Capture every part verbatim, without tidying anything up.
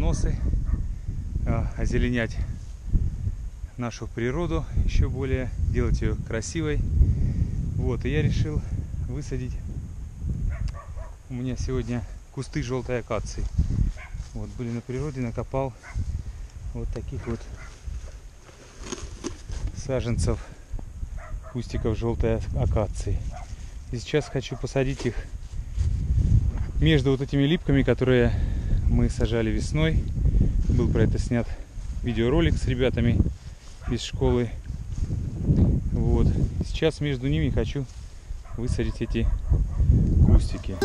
медоносы, озеленять нашу природу еще более, делать ее красивой. Вот, и я решил высадить. У меня сегодня кусты желтой акации. Вот, были на природе, накопал вот таких вот саженцев, кустиков желтой акации. И сейчас хочу посадить их между вот этими липками, которые мы сажали весной. Был про это снят видеоролик с ребятами из школы. Вот. Сейчас между ними хочу высадить эти кустики.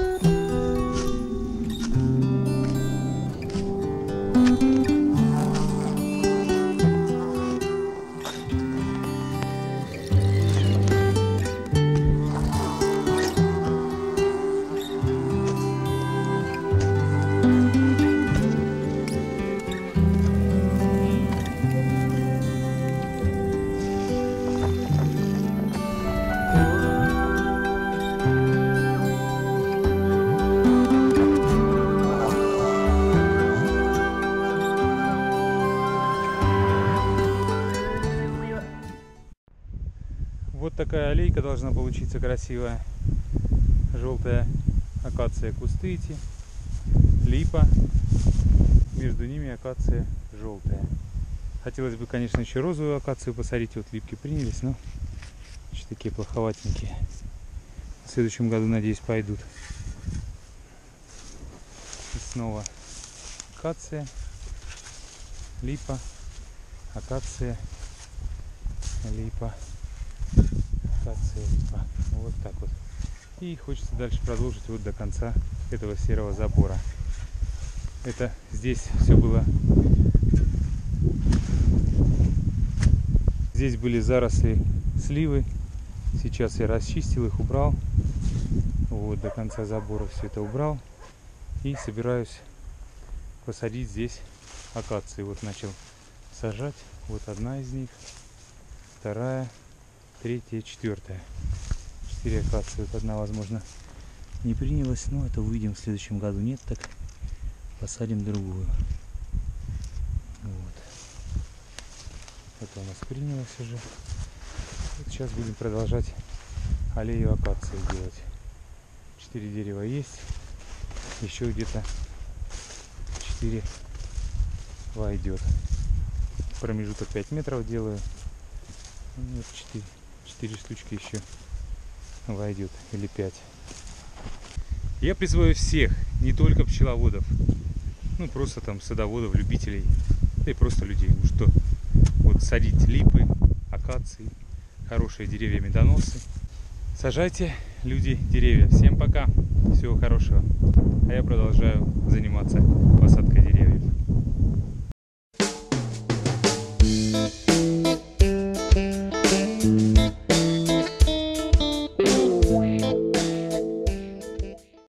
Вот такая аллейка должна получиться красивая. Желтая акация, кусты эти, липа, между ними акация желтая. Хотелось бы, конечно, еще розовую акацию посадить. Вот липки принялись, но еще такие плоховатенькие. В следующем году, надеюсь, пойдут. И снова акация, липа, акация, липа. Липа. Вот так вот. И хочется дальше продолжить вот до конца этого серого забора. Это здесь все было. Здесь были заросли сливы. Сейчас я расчистил их, убрал. Вот до конца забора все это убрал. И собираюсь посадить здесь акации. Вот начал сажать. Вот одна из них. Вторая. Третья, четвертая. Четыре акации. Вот одна, возможно, не принялась, но это увидим в следующем году. Нет, так посадим другую. Вот. Это у нас принялось уже. Вот сейчас будем продолжать аллею акации делать. Четыре дерева есть. Еще где-то четыре войдет. Промежуток пять метров делаю. Вот четыре. Четыре штучки еще войдет, или пять. Я призываю всех, не только пчеловодов, ну просто там садоводов, любителей, да и просто людей, ну что, вот садить липы, акации, хорошие деревья, медоносы. Сажайте, люди, деревья. Всем пока, всего хорошего. А я продолжаю заниматься посадкой.